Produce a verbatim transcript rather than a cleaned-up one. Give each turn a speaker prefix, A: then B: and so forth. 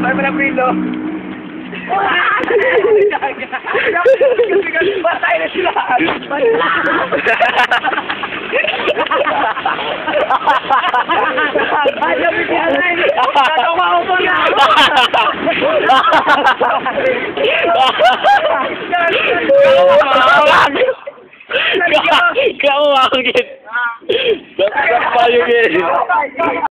A: Ay, walang pilo. Patay na sila. Ay, sabi ko yan. Tatawa ko na.
B: Kau akit. Dapat pa yung